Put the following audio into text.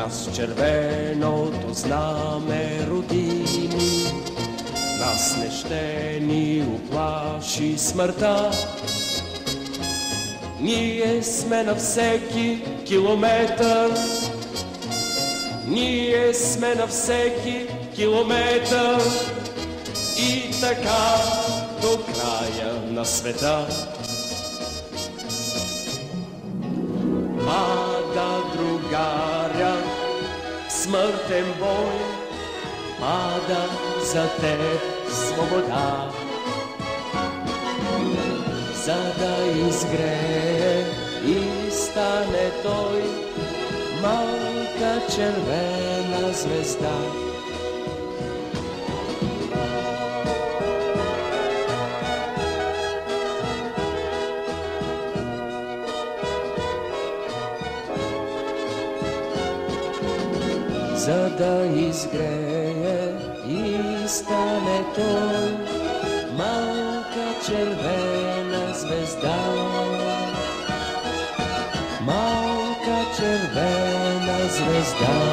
Нас червеното знаме родини, нас не ще ни уплаши смъртта. Ние сме на всеки километър, ние сме на всеки километър и така до края на света. Пада, другаря, смъртен бой, пада за теб свобода. За да изгрее и стане той малка червена звезда. За да изгрее и стане той малка червена звезда. Малка червена звезда.